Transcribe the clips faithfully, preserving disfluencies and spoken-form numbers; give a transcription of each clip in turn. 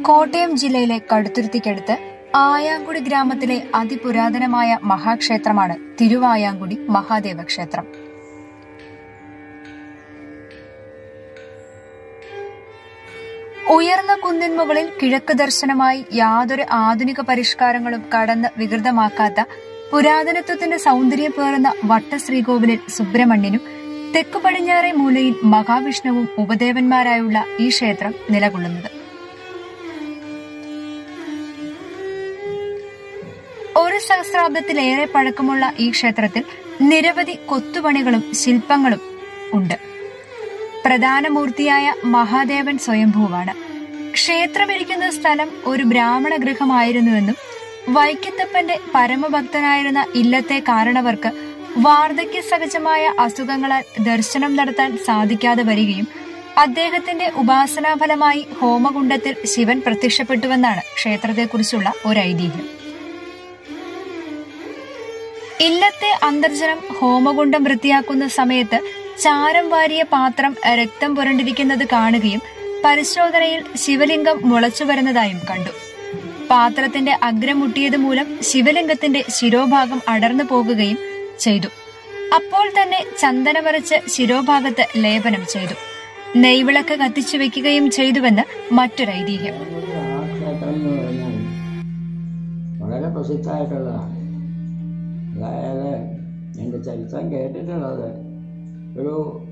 കോട്ടയം ജില്ലയിലെ കടുത്തുരുത്തിക്കടുത്ത് ആയാങ്കുടി ഗ്രാമത്തിലെ അതിപുരാതനമായ മഹാക്ഷേത്രമാണ് തിരുവായാങ്കുടി മഹാദേവ ക്ഷേത്രം. ഉയർന്ന കുന്നിൻ മുകളിൽ കിഴക്ക് ദർശനമായി യാതൊരു ആധുനിക പരിഷ്കാരങ്ങളും കടന്ന് വികൃതമാക്കാത്ത പുരാതനത്വത്തിന്റെ സൗന്ദര്യം പേറുന്ന വട്ടശ്രീകോവിലിൽ സുബ്രഹ്മണ്യനും തെക്കു പടിഞ്ഞാറേ മൂലയിൽ മഹാവിഷ്ണുവും ഉപദേവന്മാരായുള്ള ഈ ക്ഷേത്രം നിലകൊള്ളുന്നത്. ഒരു സഹസ്രാബ്ദത്തിലേറെ പഴക്കമുള്ള ഈ ക്ഷേത്രത്തിൽ നിരവധി കൊത്തുപണികളും ശില്പങ്ങളും ഉണ്ട്. പ്രധാന മൂർത്തിയായ മഹാദേവൻ സ്വയംഭൂവാണ്. ക്ഷേത്രമിരിക്കുന്ന സ്ഥലം ഒരു ബ്രാഹ്മണ ഗൃഹമായിരുന്നുവെന്നും വൈക്കത്തപ്പന്റെ പരമഭക്തനായിരുന്ന ഇല്ലത്തെ കാരണവർക്ക് വാർദ്ധക്യ സഹജമായ അസുഖങ്ങളാൽ ദർശനം നടത്താൻ സാധിക്കാതെ വരികയും അദ്ദേഹത്തിന്റെ ഉപാസനാഫലമായി ഹോമകുണ്ഡത്തിൽ ശിവൻ പ്രത്യക്ഷപ്പെട്ടുവെന്നാണ് ക്ഷേത്രത്തെക്കുറിച്ചുള്ള ഒരു ഐതിഹ്യം. ഇല്ലത്തെ അന്തർജനം ഹോമകുണ്ഡം വൃത്തിയാക്കുന്ന സമയത്ത് ചാരം വാരിയ പാത്രം രക്തം പുരണ്ടിരിക്കുന്നത് കാണുകയും പരിശോധനയിൽ ശിവലിംഗം മുളച്ചു വരുന്നതായും കണ്ടു. പാത്രത്തിന്റെ അഗ്രം മുട്ടിയത് മൂലം ശിവലിംഗത്തിന്റെ ശിരോഭാഗം അടർന്നു പോകുകയും ചെയ്തു. അപ്പോൾ തന്നെ ചന്ദന വരച്ച് ശിരോഭാഗത്ത് ലേപനം ചെയ്തു. നെയ്വിളക്ക് കത്തിച്ചു വെക്കുകയും ചെയ്തുവെന്ന് മറ്റൊരു ഐതിഹ്യം. വളരെ പ്രസിദ്ധമായിട്ടുള്ളതാണ്. അതായത് എൻ്റെ ചരിത്രം കേട്ടിട്ടുള്ളത് ഒരു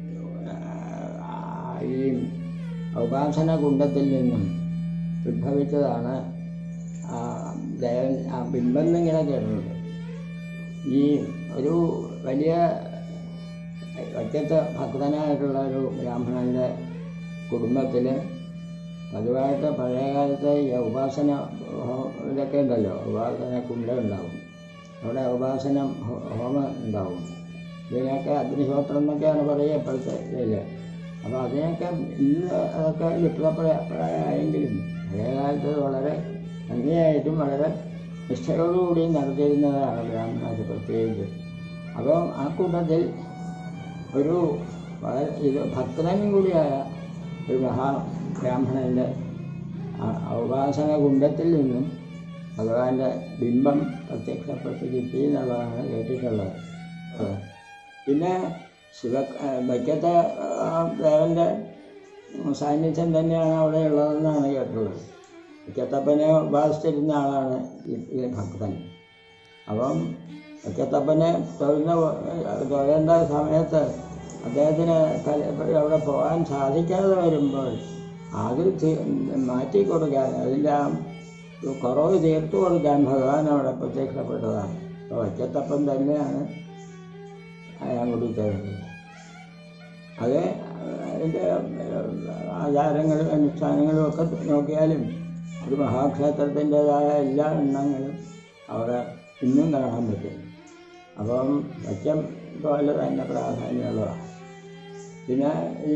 ഈ ഉപാസന കുണ്ഡത്തിൽ നിന്നും ഉദ്ഭവിച്ചതാണ് ദേവൻ ആ ബിംബം എന്നിങ്ങനെ കേട്ടിട്ടുണ്ട്. ഈ ഒരു വലിയ വൈക്കത്ത് ഭക്തനായിട്ടുള്ള ഒരു ബ്രാഹ്മണൻ്റെ കുടുംബത്തിൽ പതിവായിട്ട് പഴയകാലത്തെ ഈ ഉപാസന ഇതൊക്കെ ഉണ്ടല്ലോ, ഉപാസന കുണ്ഡം ഉണ്ടാവും, അവിടെ ഉപാസന ഹോമം ഉണ്ടാവും. ഇതിനൊക്കെ അഗ്നിഹോത്രം എന്നൊക്കെയാണ് പറയുക ഇപ്പോഴത്തെ ഇതിൽ. അപ്പോൾ അതിനൊക്കെ ഇന്ന് അതൊക്കെ വിപ്ലവപ്രായമെങ്കിലും പഴയകാലത്ത് വളരെ ഭംഗിയായിട്ടും വളരെ നിഷ്ഠയോടുകൂടി നടത്തിയിരുന്നതാണ് ബ്രാഹ്മണർ പ്രത്യേകിച്ച്. അപ്പോൾ ആ കൂട്ടത്തിൽ ഒരു വളരെ ഇത് ഭക്തനും കൂടിയായ ഒരു മഹാ ബ്രാഹ്മണൻ്റെ ഉപാസന കുണ്ഡത്തിൽ നിന്നും ഭഗവാന്റെ ബിംബം പ്രത്യക്ഷപ്പെട്ട് കിട്ടി എന്നുള്ളതാണ് കേട്ടിട്ടുള്ളത്. പിന്നെ ശിവ വൈക്കത്തെ ദേവൻ്റെ സാന്നിധ്യം തന്നെയാണ് അവിടെ ഉള്ളതെന്നാണ് കേട്ടുള്ളത്. വൈക്കത്തപ്പനെ ഉപാസിച്ചിരുന്ന ആളാണ് ഈ ഭക്തൻ. അപ്പം വൈക്കത്തപ്പനെ തൊഴുന്ന തൊഴേണ്ട സമയത്ത് അദ്ദേഹത്തിന് അവിടെ പോകാൻ സാധിക്കാതെ വരുമ്പോൾ അത് മാറ്റി കൊടുക്കാൻ, അതിൻ്റെ ആ കുറവ് തീർത്തു കൊടുക്കാൻ ഭഗവാൻ അവിടെ പ്രത്യക്ഷപ്പെട്ടതാണ്. അപ്പോൾ വൈക്കത്തപ്പൻ തന്നെയാണ് ആയാങ്കുടി തേടുന്നത്. അത് അതിൻ്റെ ആചാരങ്ങളും അനുഷ്ഠാനങ്ങളും ഒക്കെ നോക്കിയാലും ഒരു മഹാക്ഷേത്രത്തിൻ്റെതായ എല്ലാ എണ്ണങ്ങളും അവിടെ ഇന്നും കാണാൻ പറ്റും. അപ്പം വൈക്കം പോലെ തന്നെ പ്രാധാന്യമുള്ളതാണ്. പിന്നെ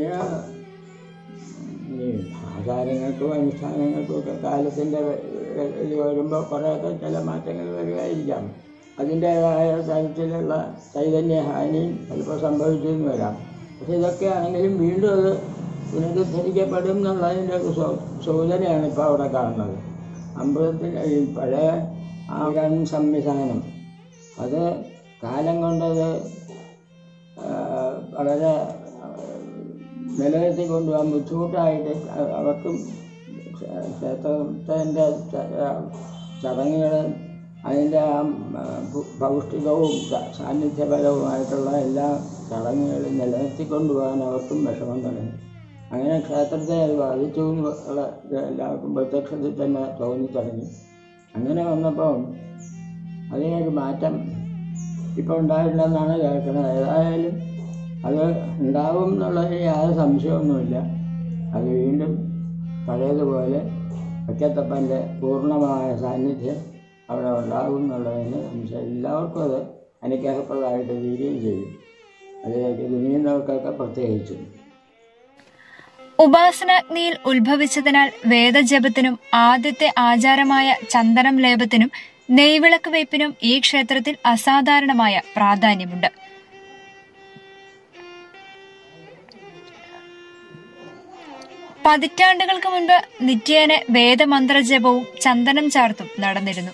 ഈ ആചാരങ്ങൾക്കും അനുഷ്ഠാനങ്ങൾക്കും ഒക്കെ കാലത്തിൻ്റെ ഇത് വരുമ്പോൾ കുറേയൊക്കെ ചില മാറ്റങ്ങൾ വരികയായിരിക്കാം. അതിൻ്റേതായ തരത്തിലുള്ള ചൈതന്യഹാനിയും ചിലപ്പോൾ സംഭവിച്ചെന്ന് വരാം. പക്ഷെ ഇതൊക്കെ ആണെങ്കിലും വീണ്ടും അത് പുനരുദ്ധരിക്കപ്പെടും എന്നുള്ളതിൻ്റെ ഒരു സൂചനയാണ് ഇപ്പോൾ അവിടെ കാണുന്നത്. അമ്പലത്തിൽ ഈ പഴയ ആകാൻ സംവിധാനം അത് കാലം കൊണ്ടത് വളരെ നിലനിർത്തി കൊണ്ടുപോകാൻ ബുദ്ധിമുട്ടായിട്ട് അവർക്കും ക്ഷേത്രത്തിൻ്റെ ചടങ്ങുകൾ അതിൻ്റെ ആ ഭൗഷ്ഠികവും സാന്നിധ്യപരവുമായിട്ടുള്ള എല്ലാ ചടങ്ങുകളും നിലനിർത്തിക്കൊണ്ടുപോകാൻ അവർക്കും വിഷമം തുടങ്ങി. അങ്ങനെ ക്ഷേത്രത്തെ അത് ബാധിച്ചു എന്നുള്ള എല്ലാവർക്കും പ്രത്യക്ഷത്തിൽ തന്നെ തോന്നി തുടങ്ങി. അങ്ങനെ വന്നപ്പോൾ അതിനൊരു മാറ്റം ഇപ്പോൾ ഉണ്ടായിട്ടില്ലെന്നാണ് കേൾക്കുന്നത്. ഏതായാലും അത് ഉണ്ടാവും എന്നുള്ളതിന് യാതൊരു സംശയമൊന്നുമില്ല. അത് വീണ്ടും പഴയതുപോലെ വൈക്കത്തപ്പൻ്റെ പൂർണ്ണമായ സാന്നിധ്യം അവിടെ ഉണ്ടാകും എന്നുള്ളതിന് സംശയം. എല്ലാവർക്കും അത് അനുഗ്രഹപ്രദമായിട്ട് തീരുകയും ചെയ്യും. അതിലേക്ക് തുനിയുന്നവർക്കൊക്കെ പ്രത്യേകിച്ചു. ഉപാസനാഗ്നിയിൽ ഉത്ഭവിച്ചതിനാൽ വേദജപത്തിനും ആദ്യത്തെ ആചാരമായ ചന്ദനം ലേപത്തിനും നെയ്വിളക്ക് വയ്പ്പിനും ഈ ക്ഷേത്രത്തിൽ അസാധാരണമായ പ്രാധാന്യമുണ്ട്. പതിറ്റാണ്ടുകൾക്ക് മുൻപ് നിത്യേന വേദമന്ത്രജപവും ചന്ദനം ചാർത്തും നടന്നിരുന്നു.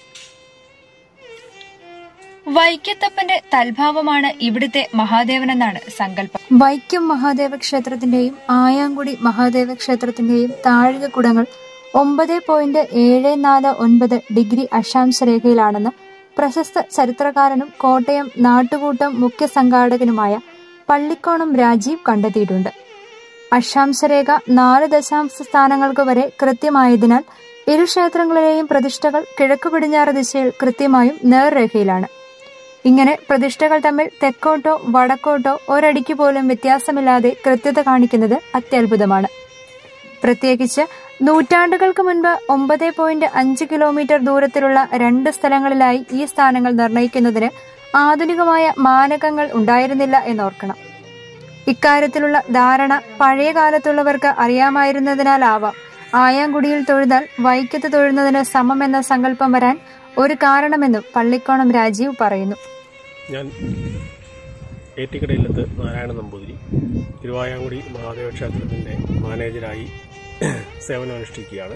വൈക്കത്തപ്പന്റെ തൽഭാവമാണ് ഇവിടുത്തെ മഹാദേവനെന്നാണ് സങ്കല്പം. വൈക്കം മഹാദേവ ക്ഷേത്രത്തിന്റെയും ആയാങ്കുടി മഹാദേവ ക്ഷേത്രത്തിന്റെയും താഴികക്കുടങ്ങൾ ഒമ്പത് പോയിന്റ് ഏഴ് നാല് ഒൻപത് ഡിഗ്രി അക്ഷാംശ രേഖയിലാണെന്ന് പ്രശസ്ത ചരിത്രകാരനും കോട്ടയം നാട്ടുകൂട്ടം മുഖ്യ സംഘാടകനുമായ പള്ളിക്കോണം രാജീവ് കണ്ടെത്തിയിട്ടുണ്ട്. അക്ഷാംശരേഖ നാല് ദശാംശ സ്ഥാനങ്ങൾക്ക് വരെ കൃത്യമായതിനാൽ ഇരു ക്ഷേത്രങ്ങളിലെയും പ്രതിഷ്ഠകൾ കിഴക്കു പടിഞ്ഞാറ് ദിശയിൽ കൃത്യമായും നേർരേഖയിലാണ്. ഇങ്ങനെ പ്രതിഷ്ഠകൾ തമ്മിൽ തെക്കോട്ടോ വടക്കോട്ടോ ഒരടിക്ക് പോലും വ്യത്യാസമില്ലാതെ കൃത്യത കാണിക്കുന്നത് അത്യത്ഭുതമാണ്. പ്രത്യേകിച്ച് നൂറ്റാണ്ടുകൾക്ക് മുൻപ് ഒമ്പത് പോയിന്റ് അഞ്ച് കിലോമീറ്റർ ദൂരത്തിലുള്ള രണ്ട് സ്ഥലങ്ങളിലായി ഈ സ്ഥാനങ്ങൾ നിർണയിക്കുന്നതിന് ആധുനികമായ മാനകങ്ങൾ ഉണ്ടായിരുന്നില്ല എന്നോർക്കണം. ഇക്കാര്യത്തിലുള്ള ധാരണ പഴയ കാലത്തുള്ളവർക്ക് അറിയാമായിരുന്നതിനാലാവാം ആയാങ്കുടിയിൽ തൊഴുതാൽ വൈക്കത്ത് തൊഴുന്നതിന് സമമെന്ന സങ്കല്പം വരാൻ ഒരു കാരണമെന്നും പള്ളിക്കോണം രാജീവ് പറയുന്നു. ഞാൻ ഏറ്റിക്കടയിലത്ത് നാരായണ നമ്പൂതിരി, തിരുവായാങ്കുടി മഹാദേവ ക്ഷേത്രത്തിൻ്റെ മാനേജരായി സേവനമനുഷ്ഠിക്കുകയാണ്.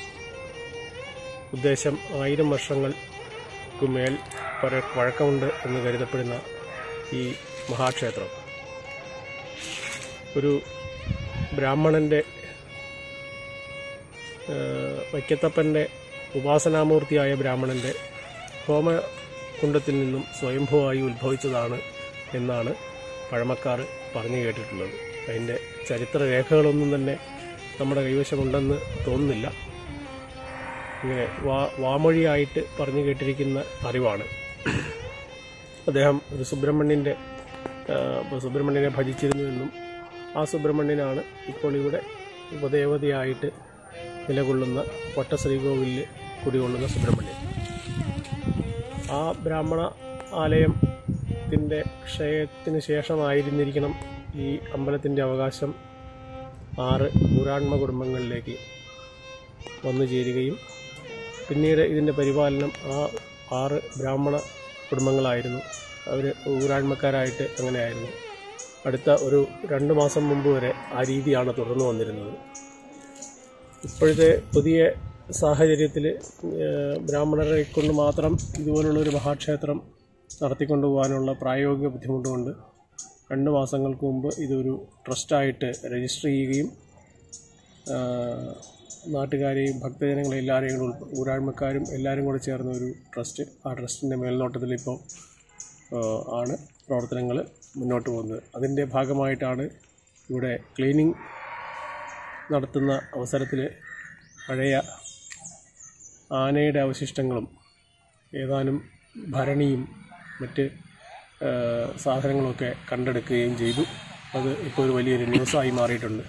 ഉദ്ദേശം ആയിരം വർഷങ്ങൾക്ക് മേൽ പഴക്കമുണ്ട് എന്ന് കരുതപ്പെടുന്ന ഈ മഹാക്ഷേത്രം ഒരു ബ്രാഹ്മണൻ്റെ വൈക്കത്തപ്പൻ്റെ ഉപാസനാമൂർത്തിയായ ബ്രാഹ്മണൻ്റെ ഹോമകുണ്ടത്തിൽ നിന്നും സ്വയംഭൂവായി ഉത്ഭവിച്ചതാണ് എന്നാണ് പഴമക്കാർ പറഞ്ഞു കേട്ടിട്ടുള്ളത്. അതിൻ്റെ ചരിത്രരേഖകളൊന്നും തന്നെ നമ്മുടെ കൈവശമുണ്ടെന്ന് തോന്നുന്നില്ല. ഇങ്ങനെ വാ വാമൊഴിയായിട്ട് പറഞ്ഞു കേട്ടിരിക്കുന്ന അറിവാണ്. അദ്ദേഹം ഒരു സുബ്രഹ്മണ്യൻ്റെ സുബ്രഹ്മണ്യനെ ഭജിച്ചിരുന്നുവെന്നും ആ സുബ്രഹ്മണ്യനാണ് ഇപ്പോൾ ഇവിടെ ഉപദേവതയായിട്ട് നിലകൊള്ളുന്ന വട്ട ശ്രീകോവിലിൽ കുടികൊള്ളുന്ന സുബ്രഹ്മണ്യൻ. ആ ബ്രാഹ്മണ ആലയത്തിൻ്റെ ക്ഷയത്തിന് ശേഷമായിരുന്നിരിക്കണം ഈ അമ്പലത്തിൻ്റെ അവകാശം ആറ് ഊരാൺമ കുടുംബങ്ങളിലേക്ക് വന്നു ചേരുകയും പിന്നീട് ഇതിൻ്റെ പരിപാലനം ആ ആറ് ബ്രാഹ്മണ കുടുംബങ്ങളായിരുന്നു. അവർ ഊരാൺമക്കാരായിട്ട് അങ്ങനെയായിരുന്നു. അടുത്ത ഒരു രണ്ട് മാസം മുമ്പ് വരെ ആ രീതിയാണ് തുടർന്നു വന്നിരുന്നത്. ഇപ്പോഴത്തെ പുതിയ സാഹചര്യത്തിൽ ബ്രാഹ്മണരെ കൊണ്ട് മാത്രം ഇതുപോലുള്ളൊരു മഹാക്ഷേത്രം നടത്തിക്കൊണ്ടുപോകാനുള്ള പ്രായോഗിക ബുദ്ധിമുട്ടുകൊണ്ട് രണ്ട് മാസങ്ങൾക്ക് മുമ്പ് ഇതൊരു ട്രസ്റ്റായിട്ട് രജിസ്റ്റർ ചെയ്യുകയും നാട്ടുകാരെയും ഭക്തജനങ്ങളെ എല്ലാവരെയും കൂടെ ഊരാഴ്മക്കാരും എല്ലാവരും കൂടെ ചേർന്ന ഒരു ട്രസ്റ്റ്, ആ ട്രസ്റ്റിൻ്റെ മേൽനോട്ടത്തിൽ ഇപ്പോൾ ആണ് പ്രവർത്തനങ്ങൾ മുന്നോട്ട് പോകുന്നത്. അതിൻ്റെ ഭാഗമായിട്ടാണ് ഇവിടെ ക്ലീനിങ് നടത്തുന്ന അവസരത്തിൽ പഴയ ആനയുടെ അവശിഷ്ടങ്ങളും ഏതാനും ഭരണിയും മറ്റ് സാധനങ്ങളൊക്കെ കണ്ടെടുക്കുകയും ചെയ്തു. അത് ഇപ്പോൾ ഒരു വലിയൊരു ന്യൂസായി മാറിയിട്ടുണ്ട്.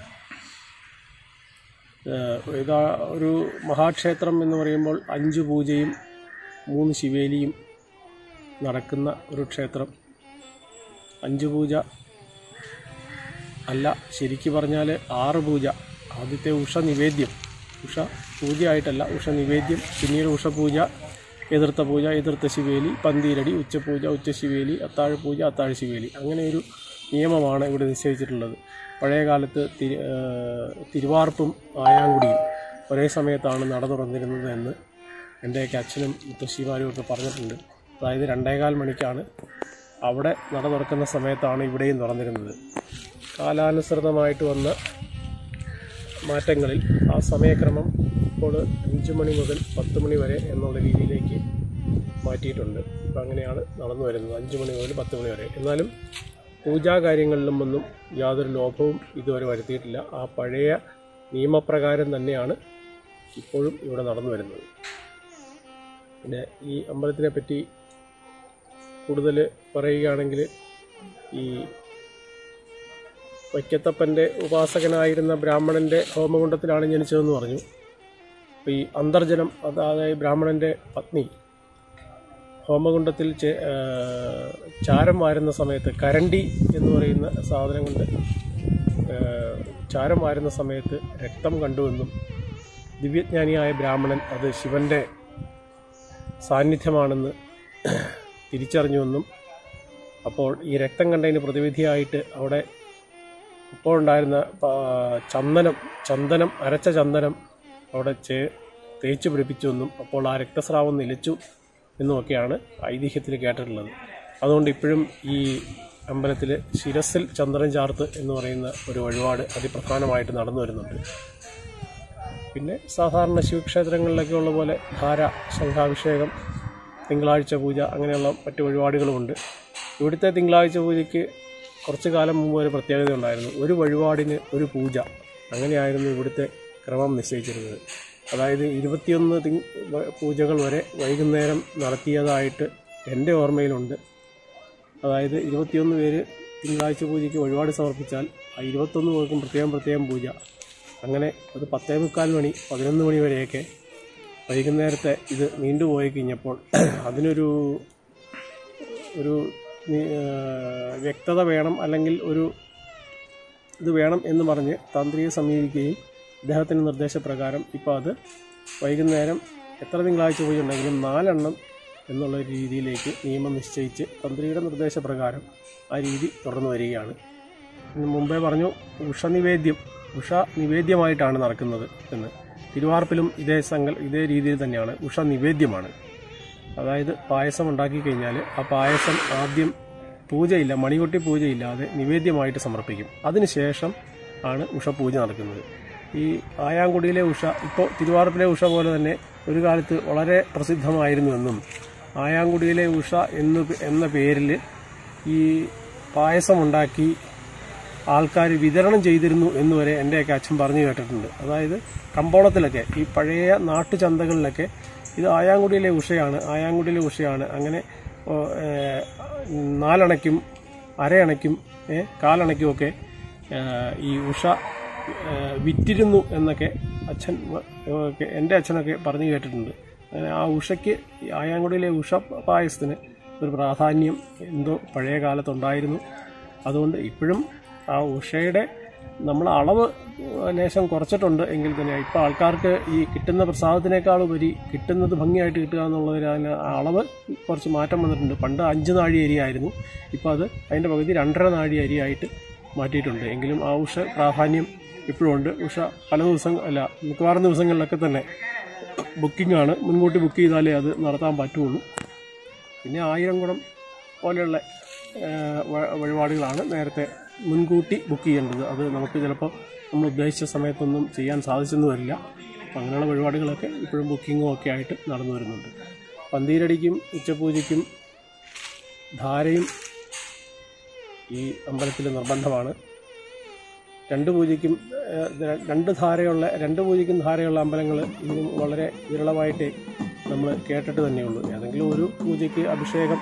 ഇതാ ഒരു മഹാക്ഷേത്രം എന്ന് പറയുമ്പോൾ അഞ്ച് പൂജയും മൂന്ന് ശിവേലിയും നടക്കുന്ന ഒരു ക്ഷേത്രം. അഞ്ച് പൂജ അല്ല, ശരിക്ക് പറഞ്ഞാൽ ആറ് പൂജ. ആദ്യത്തെ ഉഷ നിവേദ്യം, ഉഷ പൂജയായിട്ടല്ല, ഉഷ നിവേദ്യം. പിന്നീട് ഉഷപൂജ, എതിർത്ത പൂജ, എതിർത്ത ശിവേലി, പന്തീരടി, ഉച്ചപൂജ, ഉച്ചശിവേലി, അത്താഴ പൂജ, അത്താഴ ശിവേലി. അങ്ങനെ ഒരു നിയമമാണ് ഇവിടെ നിശ്ചയിച്ചിട്ടുള്ളത്. പഴയ കാലത്ത് തിരു തിരുവാർപ്പും ആയാങ്കുടിയും ഒരേ സമയത്താണ് നട തുറന്നിരുന്നത് എന്ന് എൻ്റെയൊക്കെ അച്ഛനും മുത്തശ്ശിമാരും ഒക്കെ പറഞ്ഞിട്ടുണ്ട്. അതായത് രണ്ടേകാൽ മണിക്കാണ് അവിടെ നട തുറക്കുന്ന സമയത്താണ് ഇവിടെയും തുറന്നിരുന്നത്. കാലാനുസൃതമായിട്ട് വന്ന മാറ്റങ്ങളിൽ ആ സമയക്രമം ഇപ്പോൾ അഞ്ച് മണി മുതൽ പത്ത് മണി വരെ എന്നുള്ള രീതിയിലേക്ക് മാറ്റിയിട്ടുണ്ട്. ഇപ്പം അങ്ങനെയാണ് നടന്നു വരുന്നത്, അഞ്ച് മണി മുതൽ പത്ത് മണി വരെ. എന്നാലും പൂജാകാര്യങ്ങളിലും ഒന്നും യാതൊരു ലോഭവും ഇതുവരെ വരുത്തിയിട്ടില്ല. ആ പഴയ നിയമപ്രകാരം തന്നെയാണ് ഇപ്പോഴും ഇവിടെ നടന്നു വരുന്നത്. പിന്നെ ഈ അമ്പലത്തിനെ പറ്റി കൂടുതൽ പറയുകയാണെങ്കിൽ, ഈ വൈക്കത്തപ്പൻ്റെ ഉപാസകനായിരുന്ന ബ്രാഹ്മണൻ്റെ ഹോമകുണ്ടത്തിലാണ് ജനിച്ചതെന്ന് പറഞ്ഞു. അപ്പോൾ ഈ അന്തർജനം, അതായത് ബ്രാഹ്മണൻ്റെ പത്നി ഹോമകുണ്ടത്തിൽ ചാരം വാരുന്ന സമയത്ത്, കരണ്ടി എന്ന് പറയുന്ന സാധനം കൊണ്ട് ചാരം വാരുന്ന സമയത്ത് രക്തം കണ്ടുവെന്നും ദിവ്യജ്ഞാനിയായ ബ്രാഹ്മണൻ അത് ശിവൻ്റെ സാന്നിധ്യമാണെന്ന് തിരിച്ചറിഞ്ഞുവെന്നും, അപ്പോൾ ഈ രക്തം കണ്ടതിന് പ്രതിവിധിയായിട്ട് അവിടെ അപ്പോൾ ഉണ്ടായിരുന്ന ചന്ദനം ചന്ദനം അരച്ച ചന്ദനം അവിടെ ചേ തേച്ച് പിടിപ്പിച്ചുവെന്നും അപ്പോൾ ആ രക്തസ്രാവം നിലച്ചു എന്നുമൊക്കെയാണ് ഐതിഹ്യത്തിൽ കേട്ടിട്ടുള്ളത്. അതുകൊണ്ട് ഇപ്പോഴും ഈ അമ്പലത്തിൽ ശിരസിൽ ചന്ദനം ചാർത്ത് എന്ന് പറയുന്ന ഒരു വഴിപാട് അതിപ്രധാനമായിട്ട് നടന്നു വരുന്നുണ്ട്. പിന്നെ സാധാരണ ശിവക്ഷേത്രങ്ങളിലൊക്കെ ഉള്ള പോലെ ധാര, ശംഖാഭിഷേകം, തിങ്കളാഴ്ച പൂജ അങ്ങനെയുള്ള മറ്റ് വഴിപാടുകളുമുണ്ട്. ഇവിടുത്തെ തിങ്കളാഴ്ച പൂജയ്ക്ക് കുറച്ചു കാലം മുമ്പ് ഒരു പ്രത്യേകത ഉണ്ടായിരുന്നു. ഒരു വഴിപാടിന് ഒരു പൂജ, അങ്ങനെയായിരുന്നു ഇവിടുത്തെ ക്രമം നിശ്ചയിച്ചിരുന്നത്. അതായത് ഇരുപത്തിയൊന്ന് തിങ് പൂജകൾ വരെ വൈകുന്നേരം നടത്തിയതായിട്ട് എൻ്റെ ഓർമ്മയിലുണ്ട്. അതായത് ഇരുപത്തിയൊന്ന് പേര് തിങ്കളാഴ്ച പൂജയ്ക്ക് വഴിപാട് സമർപ്പിച്ചാൽ ആ ഇരുപത്തൊന്ന് പേർക്കും പ്രത്യേകം പ്രത്യേകം പൂജ. അങ്ങനെ അത് പത്തേ മുക്കാൽ മണി പതിനൊന്ന് മണി വരെയൊക്കെ വൈകുന്നേരത്തെ ഇത് നീണ്ടുപോയി കഴിഞ്ഞപ്പോൾ അതിനൊരു ഒരു വ്യക്തത വേണം, അല്ലെങ്കിൽ ഒരു ഇത് വേണം എന്ന് പറഞ്ഞ് തന്ത്രിയെ സമീപിക്കുകയും അദ്ദേഹത്തിൻ്റെ നിർദ്ദേശപ്രകാരം ഇപ്പോൾ അത് വൈകുന്നേരം എത്ര തിങ്കളാഴ്ച പൂജ ഉണ്ടെങ്കിലും നാലെണ്ണം എന്നുള്ള രീതിയിലേക്ക് നിയമം നിശ്ചയിച്ച് തന്ത്രിയുടെ നിർദ്ദേശപ്രകാരം ആ രീതി തുടർന്നു വരികയാണ്. മുമ്പേ പറഞ്ഞു ഉഷ നിവേദ്യം ഉഷ നിവേദ്യമായിട്ടാണ് നടക്കുന്നത് എന്ന്. തിരുവാർപ്പിലും ഇതേ സങ്കൽ ഇതേ രീതിയിൽ തന്നെയാണ്. ഉഷ നിവേദ്യമാണ്. അതായത് പായസം ഉണ്ടാക്കി കഴിഞ്ഞാൽ ആ പായസം ആദ്യം പൂജയില്ല, മണികൊട്ടി പൂജയില്ലാതെ നിവേദ്യമായിട്ട് സമർപ്പിക്കും. അതിനുശേഷം ആണ് ഉഷ പൂജ നടക്കുന്നത്. ഈ ആയാങ്കുടിയിലെ ഉഷ ഇപ്പോൾ തിരുവാർപ്പിലെ ഉഷ പോലെ തന്നെ ഒരു കാലത്ത് വളരെ പ്രസിദ്ധമായിരുന്നുവെന്നും ആയാങ്കുടിയിലെ ഉഷ എന്ന് എന്ന പേരിൽ ഈ പായസമുണ്ടാക്കി ആൾക്കാർ വിതരണം ചെയ്തിരുന്നു എന്നുവരെ എൻ്റെയൊക്കെ അച്ഛൻ പറഞ്ഞു കേട്ടിട്ടുണ്ട്. അതായത് കമ്പോളത്തിലൊക്കെ ഈ പഴയ നാട്ടുചന്തകളിലൊക്കെ ഇത് ആയാങ്കുടിയിലെ ഉഷയാണ് ആയാങ്കുടിയിലെ ഉഷയാണ് അങ്ങനെ നാലണയ്ക്കും അരയണയ്ക്കും കാലണയ്ക്കുമൊക്കെ ഈ ഉഷ വിറ്റിരുന്നു എന്നൊക്കെ അച്ഛൻ എൻ്റെ അച്ഛനൊക്കെ പറഞ്ഞു കേട്ടിട്ടുണ്ട്. അങ്ങനെ ആ ഉഷയ്ക്ക് ആയാങ്കുടിയിലെ ഉഷ പായസത്തിന് ഒരു പ്രാധാന്യം എന്തോ പഴയ കാലത്തുണ്ടായിരുന്നു. അതുകൊണ്ട് ഇപ്പോഴും ആ ഉഷയുടെ നമ്മൾ അളവ് ലേശം കുറച്ചിട്ടുണ്ട് എങ്കിൽ തന്നെ ഇപ്പോൾ ആൾക്കാർക്ക് ഈ കിട്ടുന്ന പ്രസാദത്തിനേക്കാളുപരി കിട്ടുന്നത് ഭംഗിയായിട്ട് കിട്ടുക എന്നുള്ളതിൽ അതിന് അളവ് കുറച്ച് മാറ്റം വന്നിട്ടുണ്ട്. പണ്ട് അഞ്ച് നാഴി അരിയായിരുന്നു, ഇപ്പോൾ അത് അതിൻ്റെ പകുതി രണ്ടര നാഴി അരിയായിട്ട് മാറ്റിയിട്ടുണ്ട്. എങ്കിലും ആ ഉഷ പ്രാധാന്യം ഇപ്പോഴും ഉണ്ട്. ഉഷ പല ദിവസം അല്ല മിക്കവാറും ദിവസങ്ങളിലൊക്കെ തന്നെ ബുക്കിംഗ് ആണ്. മുൻകൂട്ടി ബുക്ക് ചെയ്താലേ അത് നടത്താൻ പറ്റുള്ളൂ. പിന്നെ ആയിരം കുടം പോലെയുള്ള വഴിപാടുകളാണ് നേരത്തെ മുൻകൂട്ടി ബുക്ക് ചെയ്യേണ്ടത്. അത് നമുക്ക് ചിലപ്പോൾ നമ്മൾ ഉദ്ദേശിച്ച സമയത്തൊന്നും ചെയ്യാൻ സാധിച്ചെന്ന് വരില്ല. അപ്പം അങ്ങനെയുള്ള വഴിപാടുകളൊക്കെ ഇപ്പോഴും ബുക്കിങ്ങും ഒക്കെ ആയിട്ട് നടന്നു വരുന്നുണ്ട്. പന്തീരടിക്കും ഉച്ചപൂജയ്ക്കും ധാരയും ഈ അമ്പലത്തിൽ നിർബന്ധമാണ്. രണ്ട് പൂജയ്ക്കും രണ്ട് ധാരയുള്ള രണ്ട് പൂജയ്ക്കും ധാരയുള്ള അമ്പലങ്ങൾ ഇന്നും വളരെ വിരളമായിട്ട് നമ്മൾ കേട്ടിട്ട് തന്നെയുള്ളൂ. ഏതെങ്കിലും ഒരു പൂജയ്ക്ക് അഭിഷേകം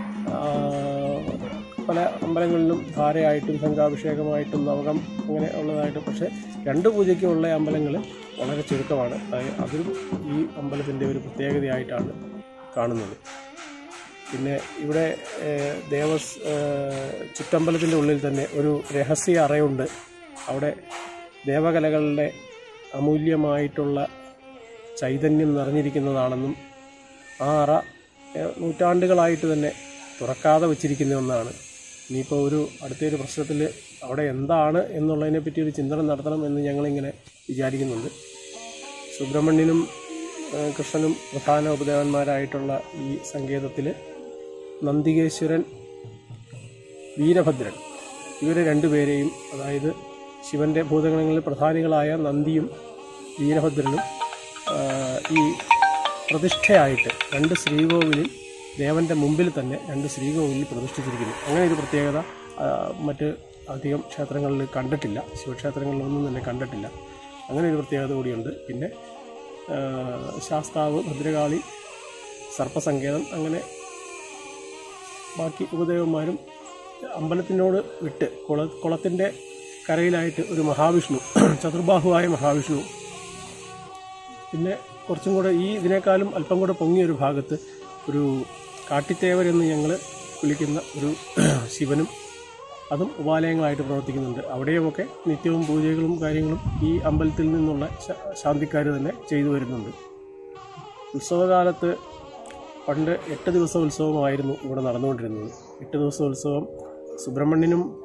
പല അമ്പലങ്ങളിലും ധാരയായിട്ടും ശംഖാഭിഷേകമായിട്ടും നവകം അങ്ങനെ ഉള്ളതായിട്ടും, പക്ഷേ രണ്ട് പൂജയ്ക്കുള്ള അമ്പലങ്ങൾ വളരെ ചുരുക്കമാണ്. അതും ഈ അമ്പലത്തിൻ്റെ ഒരു പ്രത്യേകതയായിട്ടാണ് കാണുന്നത്. പിന്നെ ഇവിടെ ദേവസ് ചുറ്റമ്പലത്തിൻ്റെ ഉള്ളിൽ തന്നെ ഒരു രഹസ്യ അറയുണ്ട്. അവിടെ ദേവകലകളുടെ അമൂല്യമായിട്ടുള്ള ചൈതന്യം നിറഞ്ഞിരിക്കുന്നതാണെന്നും ആ അറ നൂറ്റാണ്ടുകളായിട്ട് തന്നെ തുറക്കാതെ വച്ചിരിക്കുന്ന ഒന്നാണ്. ഇനിയിപ്പോൾ ഒരു അടുത്തൊരു പ്രശ്നത്തിൽ അവിടെ എന്താണ് എന്നുള്ളതിനെ പറ്റി ഒരു ചിന്തനം നടത്തണം എന്ന് ഞങ്ങളിങ്ങനെ വിചാരിക്കുന്നുണ്ട്. സുബ്രഹ്മണ്യനും കൃഷ്ണനും പ്രധാന ഉപദേവന്മാരായിട്ടുള്ള ഈ സങ്കേതത്തിൽ നന്ദികേശ്വരൻ, വീരഭദ്രൻ ഇവരെ രണ്ടുപേരെയും, അതായത് ശിവൻ്റെ ഭൂതഗണങ്ങളിൽ പ്രധാനികളായ നന്ദിയും വീരഭദ്രനും ഈ പ്രതിഷ്ഠയായിട്ട് രണ്ട് ശ്രീകോവിലിൽ ദേവൻ്റെ മുമ്പിൽ തന്നെ രണ്ട് ശ്രീകോവിലിൽ പ്രതിഷ്ഠിച്ചിരിക്കുന്നു. അങ്ങനെ ഒരു പ്രത്യേകത മറ്റ് അധികം ക്ഷേത്രങ്ങളിൽ കണ്ടിട്ടില്ല, ശിവക്ഷേത്രങ്ങളിലൊന്നും തന്നെ കണ്ടിട്ടില്ല. അങ്ങനെ ഒരു പ്രത്യേകത കൂടിയുണ്ട്. പിന്നെ ശാസ്താവ്, ഭദ്രകാളി, സർപ്പസങ്കേതം, അങ്ങനെ ബാക്കി ഉപദേവന്മാരും അമ്പലത്തിനോട് വിട്ട് കുള കുളത്തിൻ്റെ കരയിലായിട്ട് ഒരു മഹാവിഷ്ണു, ചതുർബാഹുവായ മഹാവിഷ്ണു, പിന്നെ കുറച്ചും കൂടെ ഈ ഇതിനേക്കാളും അല്പം കൂടെ പൊങ്ങിയൊരു ഭാഗത്ത് ഒരു കാട്ടിത്തേവരെന്ന് ഞങ്ങൾ വിളിക്കുന്ന ഒരു ശിവനും, അതും ഉപാലയങ്ങളായിട്ട് പ്രവർത്തിക്കുന്നുണ്ട്. അവിടെയുമൊക്കെ നിത്യവും പൂജകളും കാര്യങ്ങളും ഈ അമ്പലത്തിൽ നിന്നുള്ള ശാന്തിക്കാർ തന്നെ ചെയ്തു വരുന്നുണ്ട്. ഉത്സവകാലത്ത് പണ്ട് എട്ട് ദിവസ ഉത്സവമായിരുന്നു ഇവിടെ നടന്നുകൊണ്ടിരുന്നത്. എട്ട് ദിവസ ഉത്സവം സുബ്രഹ്മണ്യനും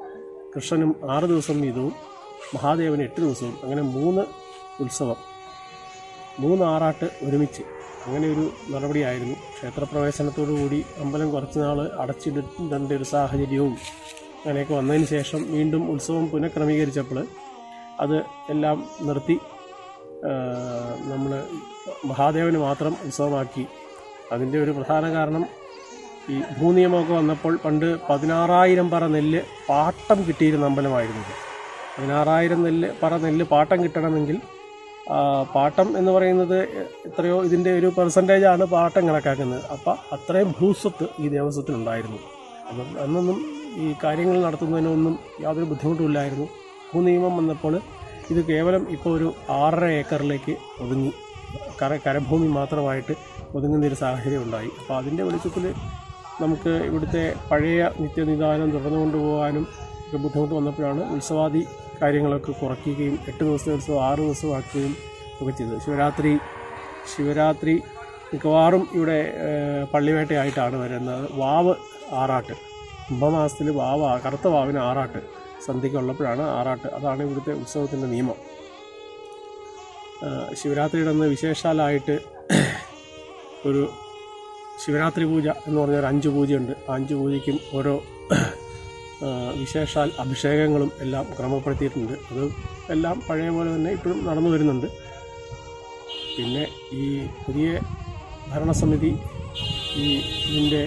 കൃഷ്ണനും ആറ് ദിവസം വീതവും മഹാദേവന് എട്ട് ദിവസവും, അങ്ങനെ മൂന്ന് ഉത്സവം, മൂന്ന് ആറാട്ട് ഒരുമിച്ച്, അങ്ങനെ ഒരു നടപടിയായിരുന്നു. ക്ഷേത്രപ്രവേശനത്തോടു കൂടി അമ്പലം കുറച്ച് നാൾ അടച്ചിടേണ്ട ഒരു സാഹചര്യവും അങ്ങനെയൊക്കെ വന്നതിന് ശേഷം വീണ്ടും ഉത്സവം പുനഃക്രമീകരിച്ചപ്പോൾ അത് എല്ലാം നിർത്തി നമ്മൾ മഹാദേവന് മാത്രം ഉത്സവമാക്കി. അതിൻ്റെ ഒരു പ്രധാന കാരണം ഈ ഭൂനിയമമൊക്കെ വന്നപ്പോൾ പണ്ട് പതിനാറായിരം പറ നെല്ല് പാട്ടം കിട്ടിയിരുന്ന അമ്പലമായിരുന്നത്. പതിനാറായിരം നെല്ല് പറ നെല്ല് പാട്ടം കിട്ടണമെങ്കിൽ പാട്ടം എന്ന് പറയുന്നത് എത്രയോ ഇതിൻ്റെ ഒരു പെർസെൻറ്റേജാണ് പാട്ടം കണക്കാക്കുന്നത്. അപ്പം അത്രയും ഭൂസ്വത്ത് ഈ ദേവസ്വത്തിനുണ്ടായിരുന്നു. അപ്പം അന്നൊന്നും ഈ കാര്യങ്ങൾ നടത്തുന്നതിനൊന്നും യാതൊരു ബുദ്ധിമുട്ടുമില്ലായിരുന്നു. ഭൂനിയമം വന്നപ്പോൾ ഇത് കേവലം ഇപ്പോൾ ഒരു ആറര ഏക്കറിലേക്ക് ഒതുങ്ങി, കര കരഭൂമി മാത്രമായിട്ട് ഒതുങ്ങുന്നൊരു സാഹചര്യം ഉണ്ടായി. അപ്പോൾ അതിൻ്റെ വെളിച്ചത്തിൽ നമുക്ക് ഇവിടുത്തെ പഴയ നിത്യനിദാനം തുടർന്നു കൊണ്ടുപോകാനും ഒക്കെ ബുദ്ധിമുട്ട് വന്നപ്പോഴാണ് ഉത്സവാദി കാര്യങ്ങളൊക്കെ കുറയ്ക്കുകയും എട്ട് ദിവസത്തെ ഉത്സവം ആറ് ദിവസം ആക്കുകയും ഒക്കെ ചെയ്തത്. ശിവരാത്രി ശിവരാത്രി മിക്കവാറും ഇവിടെ പള്ളിവേട്ടയായിട്ടാണ് വരുന്നത്. വാവ് ആറാട്ട്, കുംഭമാസത്തിൽ വാവ്, കറുത്ത വാവിന് ആറാട്ട് സന്ധ്യയ്ക്കുള്ളപ്പോഴാണ് ആറാട്ട്. അതാണ് ഇവിടുത്തെ ഉത്സവത്തിൻ്റെ നിയമം. ശിവരാത്രിയുടെ അന്ന് വിശേഷാലായിട്ട് ഒരു ശിവരാത്രി പൂജ എന്ന് പറഞ്ഞാൽ ഒരു അഞ്ച് പൂജയുണ്ട്. ആ അഞ്ച് പൂജയ്ക്കും ഓരോ വിശേഷാൽ അഭിഷേകങ്ങളും എല്ലാം ക്രമപ്പെടുത്തിയിട്ടുണ്ട്. അത് എല്ലാം പഴയ പോലെ തന്നെ ഇപ്പോഴും നടന്നു വരുന്നുണ്ട്. പിന്നെ ഈ പുതിയ ഭരണസമിതി ഈ ഇതിൻ്റെ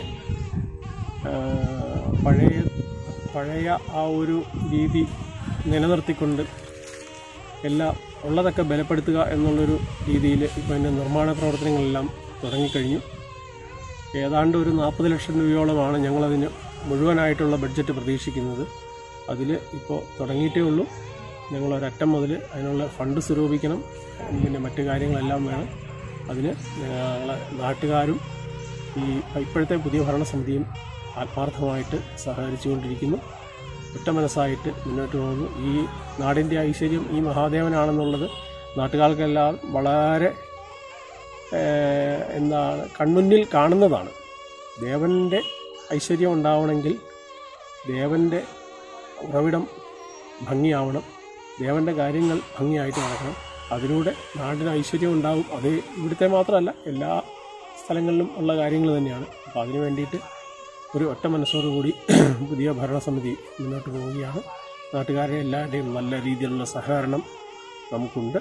പഴയ പഴയ ആ ഒരു രീതി നിലനിർത്തിക്കൊണ്ട് എല്ലാം ഉള്ളതൊക്കെ ബലപ്പെടുത്തുക എന്നുള്ളൊരു രീതിയിൽ ഇപ്പോൾ അതിൻ്റെ നിർമ്മാണ പ്രവർത്തനങ്ങളെല്ലാം തുടങ്ങിക്കഴിഞ്ഞു. ഏതാണ്ട് ഒരു നാൽപ്പത് ലക്ഷം രൂപയോളമാണ് ഞങ്ങളതിന് മുഴുവനായിട്ടുള്ള ബഡ്ജറ്റ് പ്രതീക്ഷിക്കുന്നത്. അതിൽ ഇപ്പോൾ തുടങ്ങിയിട്ടേ ഉള്ളൂ. ഞങ്ങളൊരറ്റം മുതൽ അതിനുള്ള ഫണ്ട് സ്വരൂപിക്കണം, പിന്നെ മറ്റു കാര്യങ്ങളെല്ലാം വേണം. അതിന് ഞങ്ങളെ നാട്ടുകാരും ഈ ഇപ്പോഴത്തെ പുതിയ ഭരണസമിതിയും ആത്മാർത്ഥമായിട്ട് സഹകരിച്ചുകൊണ്ടിരിക്കുന്നു. ഒറ്റ മനസ്സായിട്ട് മുന്നോട്ട് പോകുന്നു. ഈ നാടിൻ്റെ ഐശ്വര്യം ഈ മഹാദേവനാണെന്നുള്ളത് നാട്ടുകാർക്കെല്ലാം വളരെ എന്താണ് കൺമുന്നിൽ കാണുന്നതാണ്. ദേവൻ്റെ ഐശ്വര്യം ഉണ്ടാവണമെങ്കിൽ ദേവൻ്റെ ഉറവിടം ഭംഗിയാവണം, ദേവൻ്റെ കാര്യങ്ങൾ ഭംഗിയായിട്ട് നടക്കണം. അതിലൂടെ നാടിന് ഐശ്വര്യം ഉണ്ടാവും. അത് ഇവിടുത്തെ മാത്രമല്ല, എല്ലാ സ്ഥലങ്ങളിലും ഉള്ള കാര്യങ്ങൾ തന്നെയാണ്. അപ്പോൾ അതിനു വേണ്ടിയിട്ട് ഒരു ഒറ്റ മനസ്സോടുകൂടി പുതിയ ഭരണസമിതി മുന്നോട്ട് പോവുകയാണ്. നാട്ടുകാരെ എല്ലാവരുടെയും നല്ല രീതിയിലുള്ള സഹകരണം നമുക്കുണ്ട്.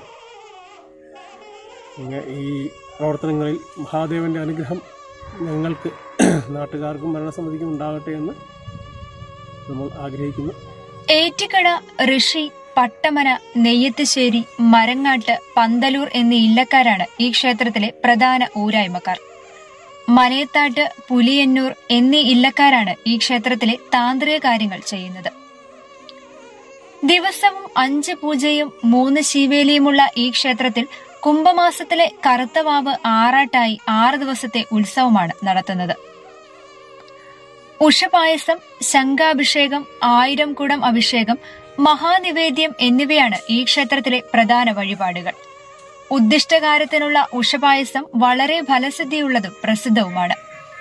ഈ പ്രവർത്തനങ്ങളിൽ മഹാദേവൻ്റെ അനുഗ്രഹം ഞങ്ങൾക്ക് നാട്ടുകാർക്കും ഭരണസമിതിക്കും ഉണ്ടാകട്ടെ എന്ന് നമ്മൾ ആഗ്രഹിക്കുന്നു. ഏറ്റിക്കട, ഋഷി, പട്ടമന, നെയ്യത്തുശ്ശേരി, മരങ്ങാട്ട്, പന്തലൂർ എന്നീ ഇല്ലക്കാരാണ് ഈ ക്ഷേത്രത്തിലെ പ്രധാന ഊരായ്മക്കാർ. മനയത്താട്ട്, പുലിയന്നൂർ എന്നീ ഇല്ലക്കാരാണ് ഈ ക്ഷേത്രത്തിലെ താന്ത്രിക കാര്യങ്ങൾ ചെയ്യുന്നത്. ദിവസവും അഞ്ച് പൂജയും മൂന്ന് ശീവേലിയുമുള്ള ഈ ക്ഷേത്രത്തിൽ കുംഭമാസത്തിലെ കറുത്തവാവ് ആറാട്ടായി ആറ് ദിവസത്തെ ഉത്സവമാണ് നടത്തുന്നത്. ഉഷപായസം, ശംഖാഭിഷേകം, ആയിരം കുടം അഭിഷേകം, മഹാനിവേദ്യം എന്നിവയാണ് ഈ ക്ഷേത്രത്തിലെ പ്രധാന വഴിപാടുകൾ. ഉദ്ദിഷ്ടകാര്യത്തിനുള്ള ഉഷപായസം വളരെ ഫലസിദ്ധിയുള്ളതും പ്രസിദ്ധവുമാണ്.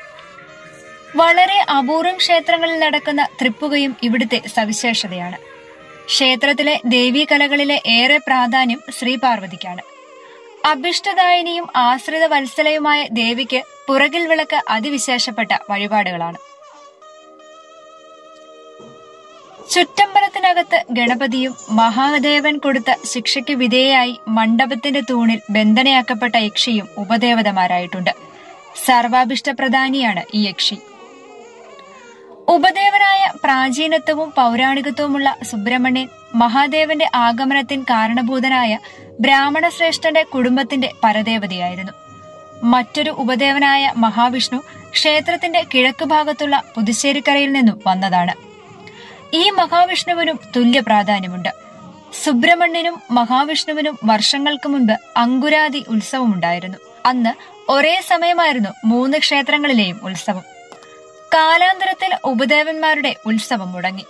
വളരെ അപൂർവം ക്ഷേത്രങ്ങളിൽ നടക്കുന്ന തൃപ്പുകയും ഇവിടുത്തെ സവിശേഷതയാണ്. ക്ഷേത്രത്തിലെ ദേവീകലകളിലെ ഏറെ പ്രാധാന്യം ശ്രീപാർവതിക്കാണ്. അഭിഷ്ടദായിനിയും ആശ്രിത വത്സലയുമായ ദേവിക്ക് പുറകിൽ വിളക്ക് അതിവിശേഷപ്പെട്ട വഴിപാടുകളാണ്. ചുറ്റമ്പലത്തിനകത്ത് ഗണപതിയും മഹാദേവൻ കൊടുത്ത ശിക്ഷയ്ക്ക് വിധേയായി മണ്ഡപത്തിന്റെ തൂണിൽ ബന്ധനയാക്കപ്പെട്ട യക്ഷിയും ഉപദേവതമാരായിട്ടുണ്ട്. സർവാഭിഷ്ടപ്രധാനിയാണ് ഈ യക്ഷി. ഉപദേവനായ പ്രാചീനത്വവും പൗരാണികത്വവുമുള്ള സുബ്രഹ്മണ്യൻ മഹാദേവന്റെ ആഗമനത്തിന് കാരണഭൂതനായ ബ്രാഹ്മണശ്രേഷ്ഠന്റെ കുടുംബത്തിന്റെ പരദേവതയായിരുന്നു. മറ്റൊരു ഉപദേവനായ മഹാവിഷ്ണു ക്ഷേത്രത്തിന്റെ കിഴക്ക് ഭാഗത്തുള്ള പുതുശ്ശേരിക്കരയിൽ നിന്നും വന്നതാണ്. ഈ മഹാവിഷ്ണുവിനും തുല്യ പ്രാധാന്യമുണ്ട്. സുബ്രഹ്മണ്യനും മഹാവിഷ്ണുവിനും വർഷങ്ങൾക്ക് മുൻപ് അങ്കുരാതി ഉത്സവമുണ്ടായിരുന്നു. അന്ന് ഒരേ സമയമായിരുന്നു മൂന്ന് ക്ഷേത്രങ്ങളിലെയും ഉത്സവം. കാലാന്തരത്തിൽ ഉപദേവന്മാരുടെ ഉത്സവം മുടങ്ങി.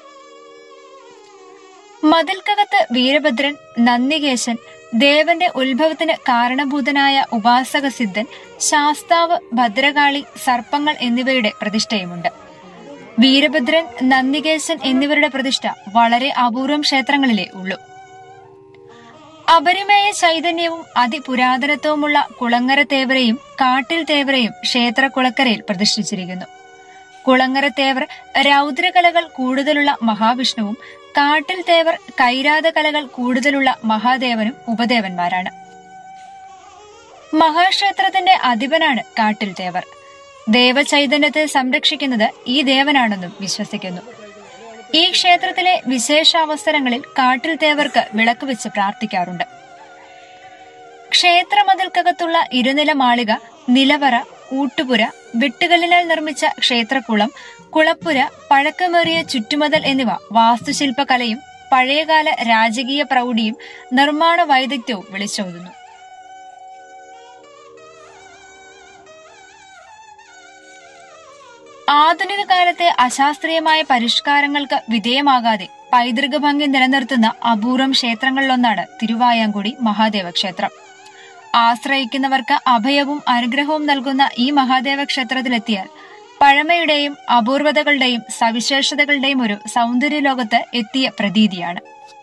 മതിൽക്കകത്ത് വീരഭദ്രൻ, നന്ദികേശൻ, ദേവന്റെ ഉത്ഭവത്തിന് കാരണഭൂതനായ ഉപാസക സിദ്ധൻ, ശാസ്താവ്, ഭദ്രകാളി, സർപ്പങ്ങൾ എന്നിവയുടെ പ്രതിഷ്ഠയുമുണ്ട്. വീരഭദ്രൻ, നന്ദികേശൻ എന്നിവരുടെ പ്രതിഷ്ഠ വളരെ അപൂർവം ക്ഷേത്രങ്ങളിലേ ഉള്ളൂ. അപരിമേയ ചൈതന്യവും അതിപുരാതനത്വവുമുള്ള കുളങ്ങര തേവരെയും കാട്ടിൽ തേവരെയും ക്ഷേത്ര കുളക്കരയിൽ പ്രതിഷ്ഠിച്ചിരിക്കുന്നു. കുളങ്ങര തേവർ രൗദ്രകലകൾ കൂടുതലുള്ള മഹാവിഷ്ണുവും കാട്ടിൽ തേവർ കൈരാത കലകൾ കൂടുതലുള്ള മഹാദേവനും ഉപദേവന്മാരാണ്. മഹാക്ഷേത്രത്തിന്റെ അധിപനാണ് കാട്ടിൽ തേവർ. ദേവചൈതന്യത്തെ സംരക്ഷിക്കുന്നത് ഈ ദേവനാണെന്നും വിശ്വസിക്കുന്നു. ഈ ക്ഷേത്രത്തിലെ വിശേഷാവസരങ്ങളിൽ കാട്ടിൽ തേവർക്ക് വിളക്ക് വെച്ച് പ്രാർത്ഥിക്കാറുണ്ട്. ക്ഷേത്രമതിൽക്കകത്തുള്ള ഇരുനില മാളിക, നിലവറ, ഊട്ടുപുര, വെട്ടുകല്ലിനാൽ നിർമ്മിച്ച ക്ഷേത്രക്കുളം, കുളപ്പുര, പഴക്കമേറിയ ചുറ്റുമതിൽ എന്നിവ വാസ്തുശില്പകലയും പഴയകാല രാജകീയ പ്രൗഢിയും നിർമ്മാണ വൈദഗ്ധ്യവും വിളിച്ചോതുന്നു. ആധുനിക കാലത്തെ അശാസ്ത്രീയമായ പരിഷ്കാരങ്ങൾക്ക് വിധേയമാകാതെ പൈതൃക ഭംഗി നിലനിർത്തുന്ന അപൂർവം ക്ഷേത്രങ്ങളിലൊന്നാണ് തിരുവായാങ്കുടി മഹാദേവ ക്ഷേത്രം. ആശ്രയിക്കുന്നവർക്ക് അഭയവും അനുഗ്രഹവും നൽകുന്ന ഈ മഹാദേവ ക്ഷേത്രത്തിലെത്തിയാൽ പഴമയുടെയും അപൂർവതകളുടെയും സവിശേഷതകളുടെയും ഒരു സൗന്ദര്യ ലോകത്ത് എത്തിയ പ്രതീതിയാണ്.